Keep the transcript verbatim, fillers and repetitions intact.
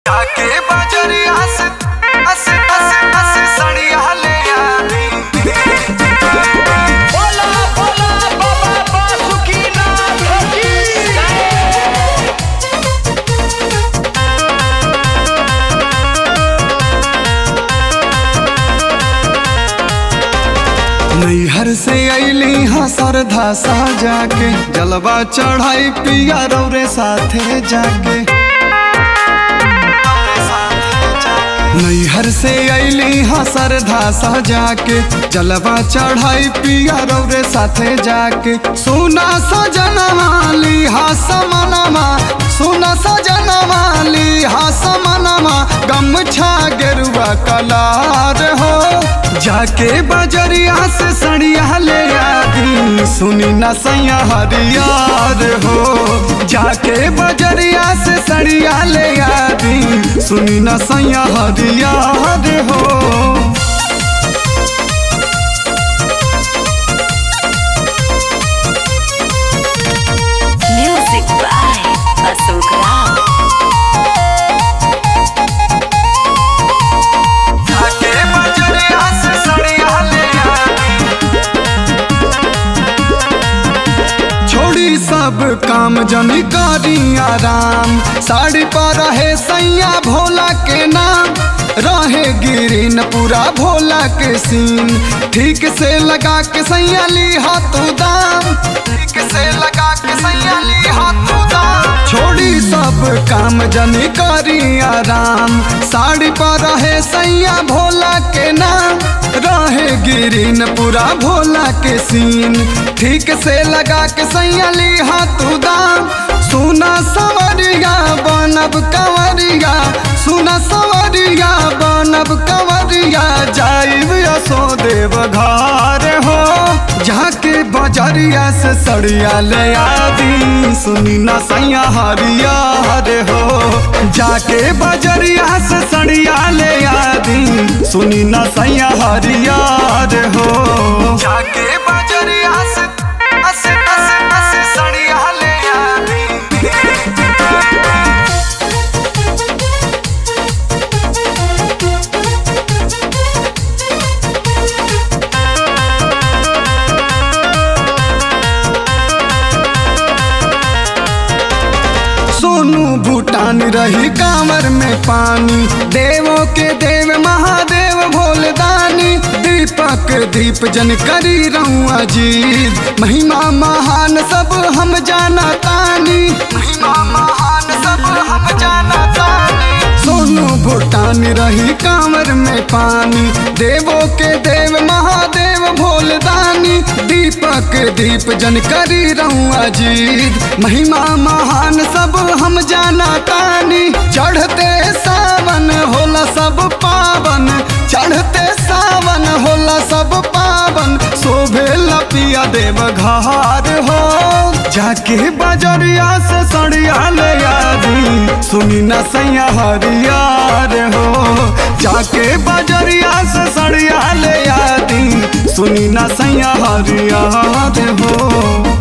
जाके बजरिया से अस अस अस सड़िया ले आनी। बोला बोला बाबा बासुकीनाथ की नैहर से अली हाँ सरधा सा जाके जलवा चढ़ाई पिया रौरे साथे जाके। नैहर से अली हाँ सरधा सा जाके जलवा चढ़ाई पिया रौरे साथे जाके। सुना सजनवा ली हा समनमा सुना सजनवा ली हा समनमा गमछा गेरुआ कलार हो। जाके बजरिया से सड़िया ले आदी सुनी न सैया हरियार हो। जाके बजरिया से सड़िया ले आदी सुनी न सैया हरियार हो। Music by Ashok Ram. जाके बजरिया से सड़िया ले आदी छोड़ी सब काम जनी करी आराम। साड़ी पर रहे सैया भोला के नाम रहे गिरीन पूरा भोला के सीन। ठीक से लगा के सैया ली हाथों दाम ठीक से लगा के सैया ली हाथों दाम। छोड़ी सब काम जनी करी आराम। साड़ी पर रहे सैया भोला के नाम रहे गिरीन पूरा भोला के सीन। ठीक से लगा के सैया ली हाथों दाम। सुना सवरिया बनब कंवरिया सुना सवरिया बनब कंवरिया जाइब असो देव घर हो। जाके बजरिया से सड़िया ले आदी सुनी न सैया हरियार हो। जाके बजरिया से सड़िया ले आदी सुनी न सैया हरियार हो। जाके बजरिया से अस अस अस सड़िया ले आदी सोनू भूटान रही कांवर में पानी। देवों के देव महादेव भोलदानी दीपक दीप जन करी रहूं अजीत। महिमा महान सब हम जाना तानी महिमा महान सब हम जाना तानी। सोनू भूटान रही कांवर में पानी। देवों के देव महादेव भोलदानी दीपक दीप जन करी रहूं अजीत। महिमा महान सब हम जाना तानी। चढ़ते सावन होला सब पावन चढ़ते सावन होला सब पावन शोभे लपिया देव घर हो। जाके बजरिया से सड़िया ले आदी सुनी न सैया हरियार हो। जाके बजरिया से सड़िया ले आदी सुनी न सैया हरियार हो।